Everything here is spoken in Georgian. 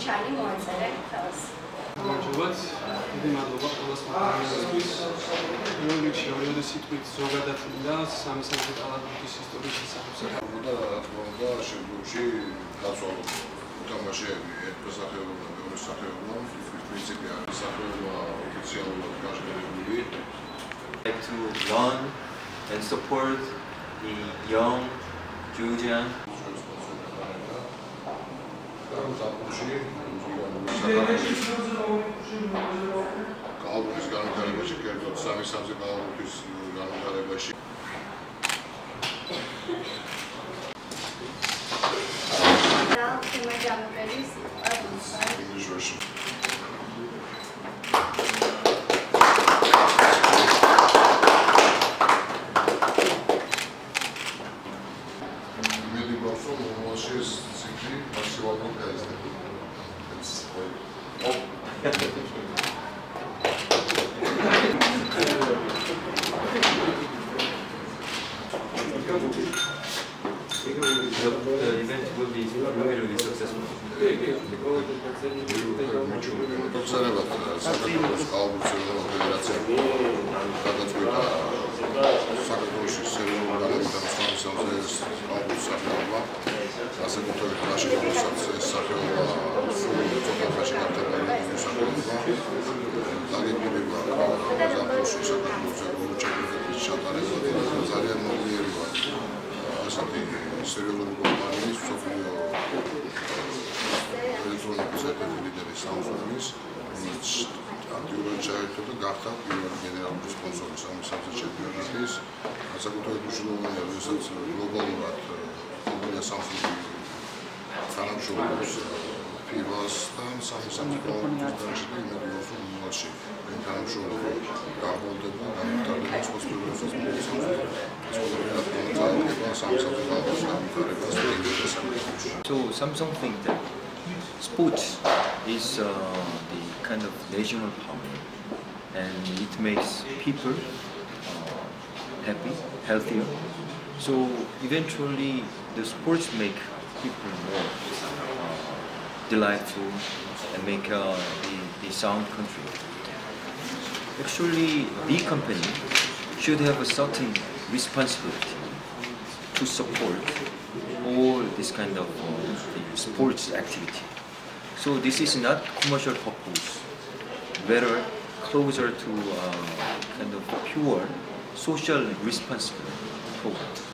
ჩანი მოაწერე ხელს. გამარჯობათ, დიდი მადლობა ყველას მოწვევისთვის. რიგში ორი სიტყვით ზოგადად და სამი კალათბურთის ისტორიის შესახებ. და შემდგომში დაცვალოთ თამაშები ერთ სახეობა და მეორე სახეობა. პრინციპი არის სახეობა ოფიციალურად გაშენებული. Like to learn and support the young Georgian. კალათბურთის განვითარებაში, კერძოდ სამი კალათბურთის განვითარებაში. English version. Imedi Bafron, Molashe Sikri, Maksivalno Kazde. It's The event will be really successful. Observat საქართველოს კალათბურთის ფედერაციამ გადაწყვიტა საქართველოში სერიოზული განვითარების სამსახურის კალათბურთის სახეობა, განსაკუთრებით მაშინ, როდესაც ეს სახეობა სულ ცოტა გართებული სახეობა დაგეგმილება საქართველოში საქართველოს ჩემპიონატის ჩატარება ძალიან მოგლიერი ვარ. ასეთი სერიოზული კომპანიის მსოფლიო ელექტრონიკის ერთ-ერთი ლიდერი Samsung-ის, რომელიც აქტიურად ჩაერთო და გახდა პირველი გენერალური სპონსორი სამი ჩემპიონატის. განსაკუთრებით მნიშვნელოვანია, როდესაც გლობალურად კომპანია Samsung თანამშრომლობს FIFA-სთან სამი კალათბურთის დარგში და იმედია, რომ მომავალში თანამშრომლობა გაგრძელდება და განვითარდება სპორტის So Samsung think that sports is the kind of national power, and it makes people happy, healthier. So eventually, the sports make people more delightful and make the sound country. Actually, the company should have a certain responsibility to support all this kind of sports activity. So this is not commercial purpose, better closer to kind of pure social responsibility program.